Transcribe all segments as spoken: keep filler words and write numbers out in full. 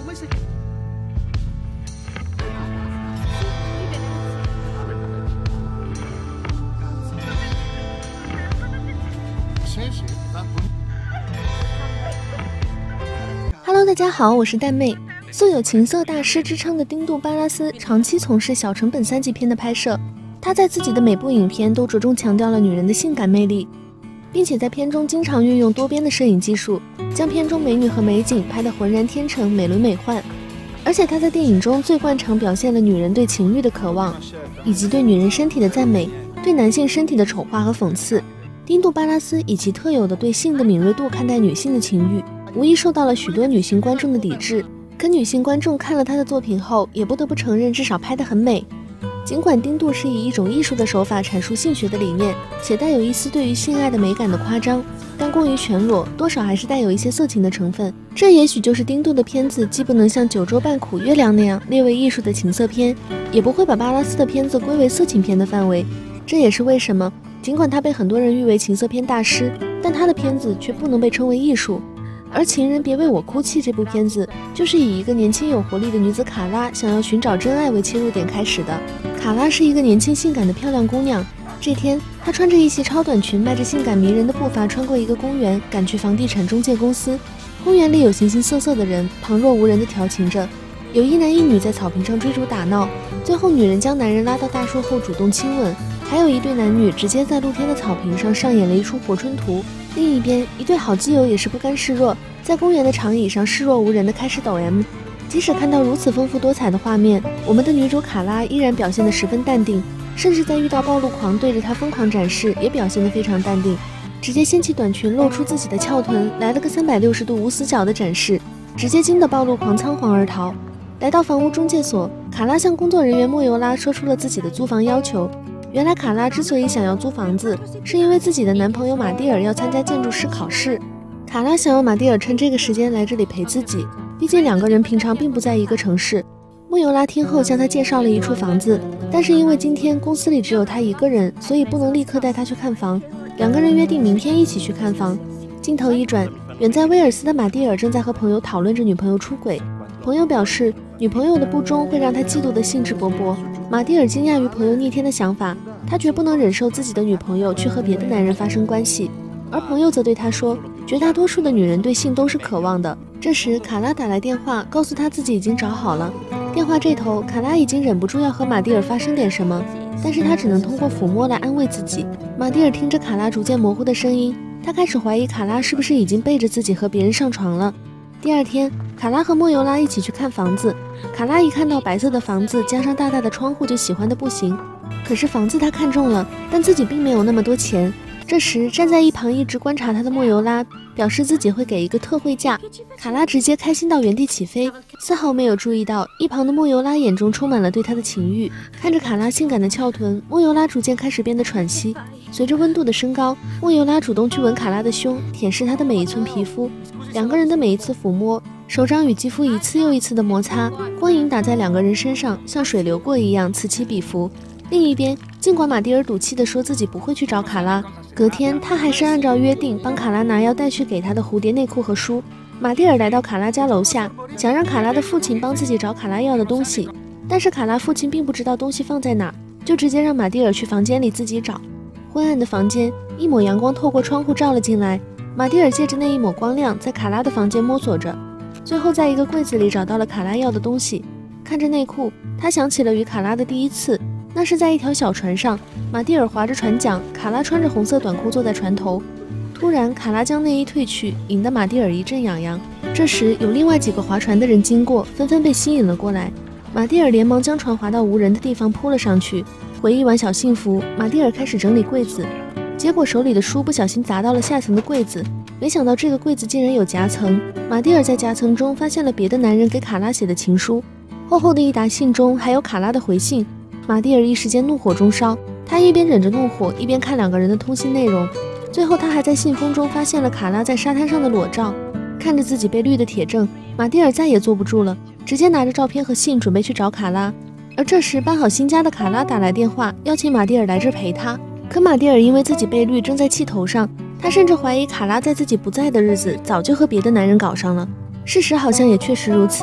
Hello， 大家好，我是蛋妹。素有情色大师之称的丁杜·巴拉斯长期从事小成本三级片的拍摄，他在自己的每部影片都着重强调了女人的性感魅力，并且在片中经常运用多边的摄影技术，将片中美女和美景拍得浑然天成、美轮美奂。而且他在电影中最惯常表现了女人对情欲的渴望，以及对女人身体的赞美，对男性身体的丑化和讽刺。丁杜·巴拉斯以其特有的对性的敏锐度看待女性的情欲，无疑受到了许多女性观众的抵制。可女性观众看了他的作品后，也不得不承认至少拍得很美。尽管丁杜是以一种艺术的手法阐述性学的理念，且带有一丝对于性爱的美感的夸张，但过于全裸，多少还是带有一些色情的成分。这也许就是丁杜的片子既不能像九州半苦月亮那样列为艺术的情色片，也不会把巴拉斯的片子归为色情片的范围。这也是为什么尽管他被很多人誉为情色片大师，但他的片子却不能被称为艺术。而《情人别为我哭泣》这部片子就是以一个年轻有活力的女子卡拉想要寻找真爱为切入点开始的。卡拉是一个年轻性感的漂亮姑娘，这天她穿着一袭超短裙，迈着性感迷人的步伐穿过一个公园，赶去房地产中介公司。公园里有形形色色的人，旁若无人地调情着，有一男一女在草坪上追逐打闹，最后女人将男人拉到大树后主动亲吻，还有一对男女直接在露天的草坪上上演了一出活春图。另一边，一对好基友也是不甘示弱，在公园的长椅上视若无人地开始抖 M。 即使看到如此丰富多彩的画面，我们的女主卡拉依然表现得十分淡定，甚至在遇到暴露狂对着她疯狂展示也表现得非常淡定，直接掀起短裙露出自己的翘臀，来了个三百六十度无死角的展示，直接惊得暴露狂仓皇而逃。来到房屋中介所，卡拉向工作人员莫尤拉说出了自己的租房要求。原来卡拉之所以想要租房子，是因为自己的男朋友马蒂尔要参加建筑师考试。卡拉想要马蒂尔趁这个时间来这里陪自己，毕竟两个人平常并不在一个城市。莫尤拉听后向他介绍了一处房子，但是因为今天公司里只有他一个人，所以不能立刻带他去看房。两个人约定明天一起去看房。镜头一转，远在威尔斯的马蒂尔正在和朋友讨论着女朋友出轨。朋友表示女朋友的不忠会让他嫉妒的兴致勃勃。马蒂尔惊讶于朋友逆天的想法，他绝不能忍受自己的女朋友去和别的男人发生关系。而朋友则对他说，绝大多数的女人对性都是渴望的。这时卡拉打来电话，告诉他自己已经找好了。电话这头，卡拉已经忍不住要和马蒂尔发生点什么，但是他只能通过抚摸来安慰自己。马蒂尔听着卡拉逐渐模糊的声音，他开始怀疑卡拉是不是已经背着自己和别人上床了。第二天，卡拉和莫尤拉一起去看房子。卡拉一看到白色的房子加上大大的窗户就喜欢的不行，可是房子他看中了，但自己并没有那么多钱。这时站在一旁一直观察他的莫尤拉表示自己会给一个特惠价，卡拉直接开心到原地起飞，丝毫没有注意到一旁的莫尤拉眼中充满了对他的情欲。看着卡拉性感的翘臀，莫尤拉逐渐开始变得喘息。随着温度的升高，莫尤拉主动去吻卡拉的胸，舔舐她的每一寸皮肤。两个人的每一次抚摸，手掌与肌肤一次又一次的摩擦，光影打在两个人身上，像水流过一样此起彼伏。另一边，尽管马蒂尔赌气地说自己不会去找卡拉，隔天他还是按照约定帮卡拉拿要带去给他的蝴蝶内裤和书。马蒂尔来到卡拉家楼下，想让卡拉的父亲帮自己找卡拉要的东西，但是卡拉父亲并不知道东西放在哪，就直接让马蒂尔去房间里自己找。昏暗的房间，一抹阳光透过窗户照了进来，马蒂尔借着那一抹光亮在卡拉的房间摸索着，最后在一个柜子里找到了卡拉要的东西。看着内裤，他想起了与卡拉的第一次，那是在一条小船上，马蒂尔划着船桨，卡拉穿着红色短裤坐在船头。突然卡拉将内衣褪去，引得马蒂尔一阵痒痒。这时有另外几个划船的人经过，纷纷被吸引了过来。马蒂尔连忙将船划到无人的地方扑了上去。回忆完小幸福，马蒂尔开始整理柜子，结果手里的书不小心砸到了下层的柜子，没想到这个柜子竟然有夹层。马蒂尔在夹层中发现了别的男人给卡拉写的情书，厚厚的一沓信中还有卡拉的回信。马蒂尔一时间怒火中烧，他一边忍着怒火，一边看两个人的通信内容。最后他还在信封中发现了卡拉在沙滩上的裸照。看着自己被绿的铁证，马蒂尔再也坐不住了，直接拿着照片和信准备去找卡拉。而这时搬好新家的卡拉打来电话，邀请马蒂尔来这陪他。可马蒂尔因为自己被绿正在气头上，他甚至怀疑卡拉在自己不在的日子早就和别的男人搞上了。事实好像也确实如此，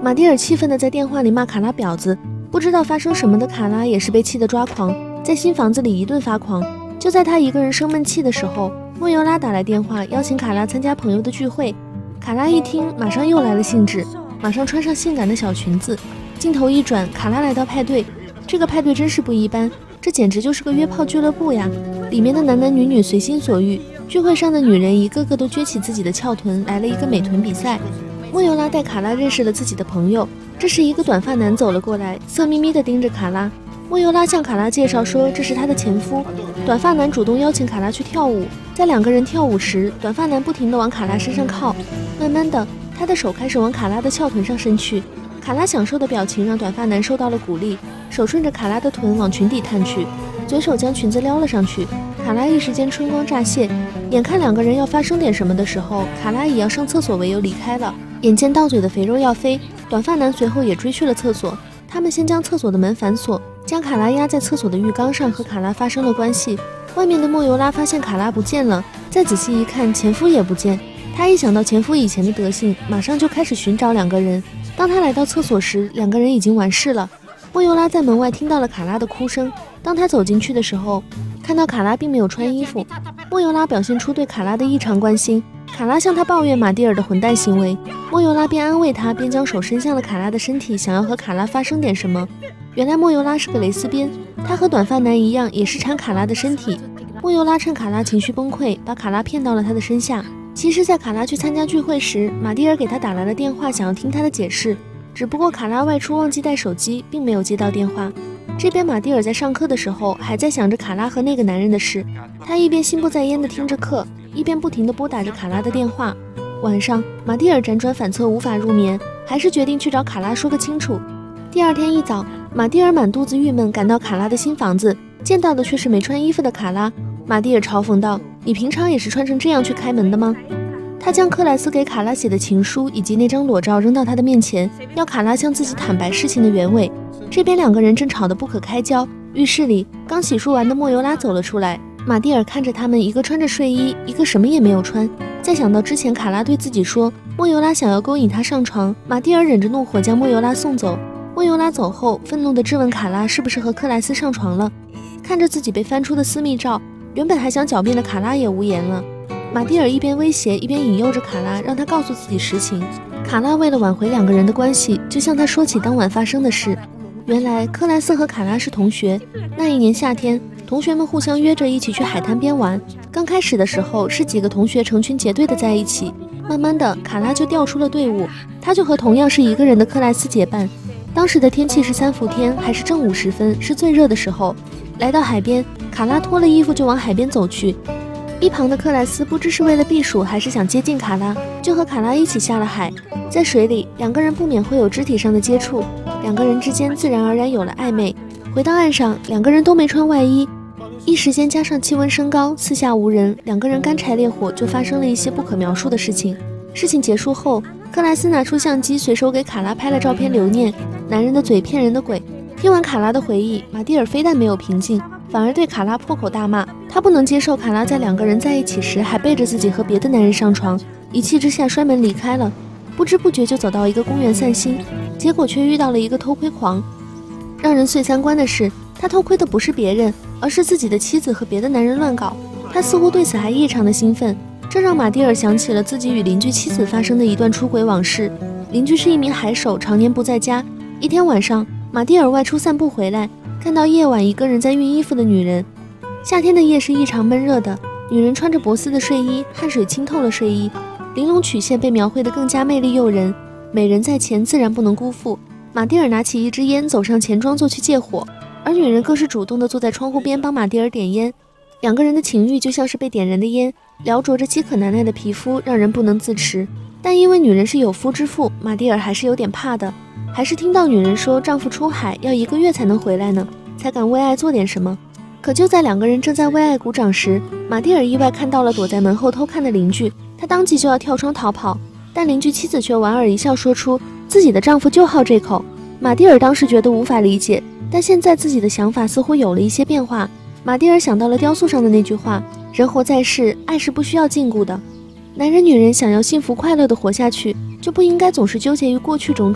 马蒂尔气愤地在电话里骂卡拉婊子，不知道发生什么的卡拉也是被气得抓狂，在新房子里一顿发狂。就在他一个人生闷气的时候，莫尤拉打来电话邀请卡拉参加朋友的聚会。卡拉一听，马上又来了兴致，马上穿上性感的小裙子。镜头一转，卡拉来到派对，这个派对真是不一般，这简直就是个约炮俱乐部呀！里面的男男女女随心所欲，聚会上的女人一个个都撅起自己的翘臀，来了一个美臀比赛。莫尤拉带卡拉认识了自己的朋友，这时一个短发男走了过来，色眯眯地盯着卡拉。莫尤拉向卡拉介绍说这是他的前夫。短发男主动邀请卡拉去跳舞，在两个人跳舞时，短发男不停地往卡拉身上靠，慢慢的，他的手开始往卡拉的翘臀上伸去。卡拉享受的表情让短发男受到了鼓励，手顺着卡拉的臀往裙底探去，随手将裙子撩了上去。卡拉一时间春光乍泄，眼看两个人要发生点什么的时候，卡拉以要上厕所为由离开了。眼见到嘴的肥肉要飞，短发男随后也追去了厕所。他们先将厕所的门反锁，将卡拉压在厕所的浴缸上，和卡拉发生了关系。外面的莫尤拉发现卡拉不见了，再仔细一看，前夫也不见。他一想到前夫以前的德性，马上就开始寻找两个人。当他来到厕所时，两个人已经完事了。莫尤拉在门外听到了卡拉的哭声，当他走进去的时候，看到卡拉并没有穿衣服。莫尤拉表现出对卡拉的异常关心，卡拉向他抱怨马蒂尔的混蛋行为，莫尤拉边安慰他，边将手伸向了卡拉的身体，想要和卡拉发生点什么。原来莫尤拉是个蕾丝边，他和短发男一样，也是馋卡拉的身体。莫尤拉趁卡拉情绪崩溃，把卡拉骗到了他的身下。其实在卡拉去参加聚会时，马蒂尔给他打来了电话，想要听他的解释，只不过卡拉外出忘记带手机，并没有接到电话。这边马蒂尔在上课的时候，还在想着卡拉和那个男人的事，他一边心不在焉地听着课，一边不停地拨打着卡拉的电话。晚上，马蒂尔辗转反侧，无法入眠，还是决定去找卡拉说个清楚。第二天一早，马蒂尔满肚子郁闷赶到卡拉的新房子，见到的却是没穿衣服的卡拉。马蒂尔嘲讽道：“你平常也是穿成这样去开门的吗？”他将克莱斯给卡拉写的情书以及那张裸照扔到他的面前，要卡拉向自己坦白事情的原委。这边两个人正吵得不可开交，浴室里刚洗漱完的莫尤拉走了出来。马蒂尔看着他们，一个穿着睡衣，一个什么也没有穿。再想到之前卡拉对自己说莫尤拉想要勾引他上床，马蒂尔忍着怒火将莫尤拉送走。莫尤拉走后，愤怒地质问卡拉是不是和克莱斯上床了。看着自己被翻出的私密照，原本还想狡辩的卡拉也无言了。马蒂尔一边威胁一边引诱着卡拉，让他告诉自己实情。卡拉为了挽回两个人的关系，就向他说起当晚发生的事。原来克莱斯和卡拉是同学，那一年夏天，同学们互相约着一起去海滩边玩。刚开始的时候是几个同学成群结队的在一起，慢慢的卡拉就调出了队伍，他就和同样是一个人的克莱斯结伴。当时的天气是三伏天，还是正午时分，是最热的时候。来到海边，卡拉脱了衣服就往海边走去。一旁的克莱斯不知是为了避暑还是想接近卡拉，就和卡拉一起下了海。在水里，两个人不免会有肢体上的接触，两个人之间自然而然有了暧昧。回到岸上，两个人都没穿外衣，一时间加上气温升高，四下无人，两个人干柴烈火，就发生了一些不可描述的事情。事情结束后，克莱斯拿出相机，随手给卡拉拍了照片留念。男人的嘴骗人的鬼。听完卡拉的回忆，马蒂尔非但没有平静，反而对卡拉破口大骂。他不能接受卡拉在两个人在一起时还背着自己和别的男人上床，一气之下摔门离开了。不知不觉就走到一个公园散心，结果却遇到了一个偷窥狂。让人碎三观的是，他偷窥的不是别人，而是自己的妻子和别的男人乱搞。他似乎对此还异常的兴奋，这让马蒂尔想起了自己与邻居妻子发生的一段出轨往事。邻居是一名海手，常年不在家。一天晚上，马蒂尔外出散步回来，看到夜晚一个人在熨衣服的女人。夏天的夜是异常闷热的，女人穿着薄丝的睡衣，汗水浸透了睡衣，玲珑曲线被描绘得更加魅力诱人。美人在前，自然不能辜负。马蒂尔拿起一支烟，走上前装作去借火，而女人更是主动地坐在窗户边帮马蒂尔点烟。两个人的情欲就像是被点燃的烟，撩啄着饥渴难耐的皮肤，让人不能自持。但因为女人是有夫之妇，马蒂尔还是有点怕的，还是听到女人说丈夫出海要一个月才能回来呢，才敢为爱做点什么。可就在两个人正在为爱鼓掌时，马蒂尔意外看到了躲在门后偷看的邻居，他当即就要跳窗逃跑，但邻居妻子却莞尔一笑，说出自己的丈夫就好这口。马蒂尔当时觉得无法理解，但现在自己的想法似乎有了一些变化。马蒂尔想到了雕塑上的那句话，人活在世，爱是不需要禁锢的。男人女人想要幸福快乐地活下去，就不应该总是纠结于过去种种。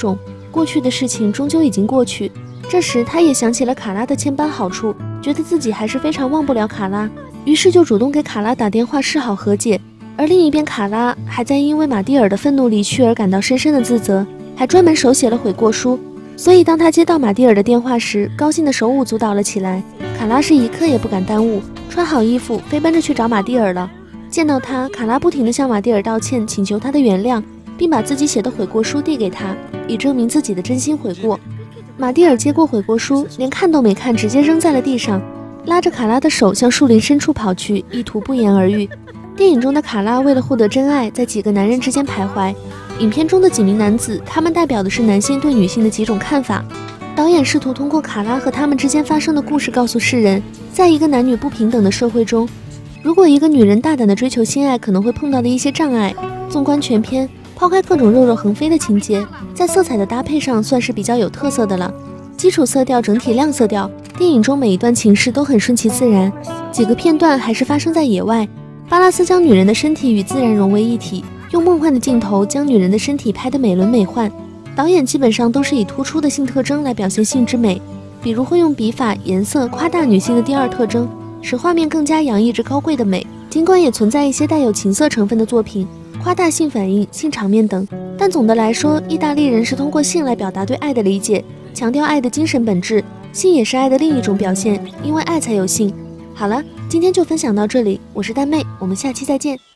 过去的事情终究已经过去。这时他也想起了卡拉的千般好处，觉得自己还是非常忘不了卡拉，于是就主动给卡拉打电话示好和解。而另一边，卡拉还在因为马蒂尔的愤怒离去而感到深深的自责，还专门手写了悔过书。所以当他接到马蒂尔的电话时，高兴的手舞足蹈了起来。卡拉是一刻也不敢耽误，穿好衣服飞奔着去找马蒂尔了。见到他，卡拉不停地向马蒂尔道歉，请求他的原谅，并把自己写的悔过书递给他，以证明自己的真心悔过。马蒂尔接过悔过书，连看都没看，直接扔在了地上，拉着卡拉的手向树林深处跑去，意图不言而喻。电影中的卡拉为了获得真爱，在几个男人之间徘徊。影片中的几名男子，他们代表的是男性对女性的几种看法。导演试图通过卡拉和他们之间发生的故事告诉世人，在一个男女不平等的社会中，如果一个女人大胆地追求心爱，可能会碰到的一些障碍。纵观全片，抛开各种肉肉横飞的情节，在色彩的搭配上算是比较有特色的了。基础色调整体亮色调，电影中每一段情势都很顺其自然，几个片段还是发生在野外。巴拉斯将女人的身体与自然融为一体，用梦幻的镜头将女人的身体拍得美轮美奂。导演基本上都是以突出的性特征来表现性之美，比如会用笔法、颜色夸大女性的第二特征，使画面更加洋溢着高贵的美。尽管也存在一些带有情色成分的作品，夸大性反应、性场面等，但总的来说，意大利人是通过性来表达对爱的理解，强调爱的精神本质，性也是爱的另一种表现，因为爱才有性。好了，今天就分享到这里，我是丹妹，我们下期再见。